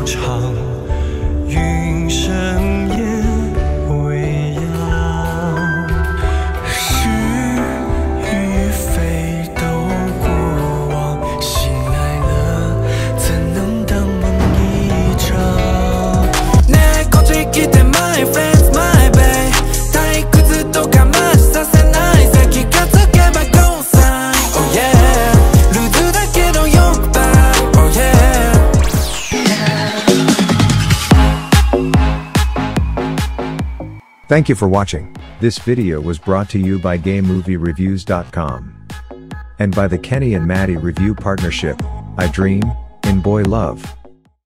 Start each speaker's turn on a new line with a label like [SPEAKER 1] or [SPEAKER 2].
[SPEAKER 1] 长，云深夜未央，是与非都过往，醒来了怎能当梦一场？내 거칠 기대 my friends my bae 다くずとかましさせない先がつけばゴーサイン Oh yeah ルーズだけどよくば Oh yeah
[SPEAKER 2] Thank you for watching. This video was brought to you by GayMovieReviews.com and by the Kenny and Maddie Review Partnership. I Dream in Boy Love.